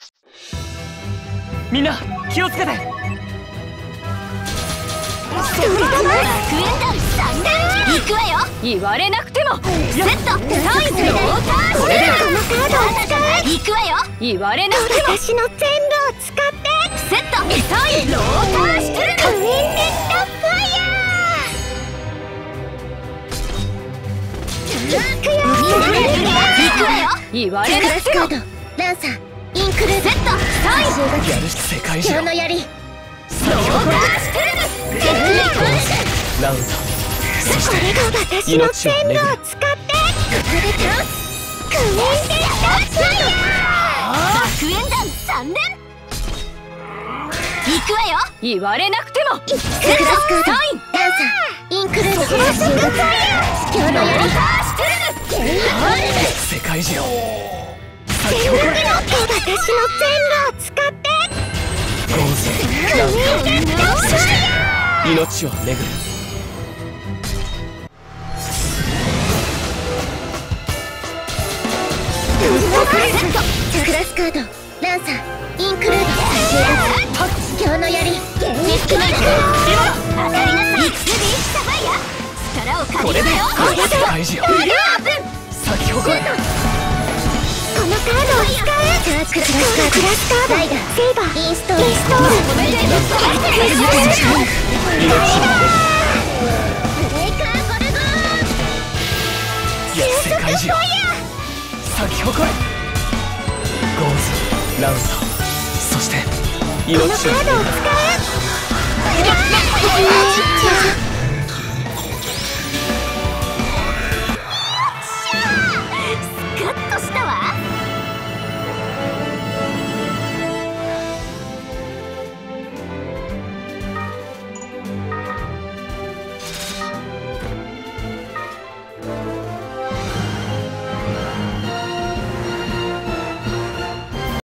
みんな気をつけて。 行くわよ。言われなくても。セット。サイズローターシュル。これでこのカードを使う。行くわよ。言われなくても。私の全部を使って。セット。サイズローターシュル。コメンテッドファイヤー。行くよ。行くわよ。言われなくても。ランサーインクルーセット。サイズやるし世界中の槍。 先ほどラウンド、そしてこれが私の全部を使って。ここで倒す。クメンテッドファイヤー。学園団3連。行くわよ。言われなくても。セット。サインダンサーインクルード。ファイヤー。今日の槍。 世界中先ほど私の全部を使って。 ゴーズラウンド、そして命を巡る。 クラスカードランサーインクルード。今日の槍。ネックメイク。当たりなさい。サファイア。力を借りるよ。 世界中先ほどこのカードを使う。チャージクラスカードライダーセイバーインストール。ブレイカーゴルゴーン。 世界中咲き誇れ。ゴーズラウンド、そして命を巡る。 このカードを使う。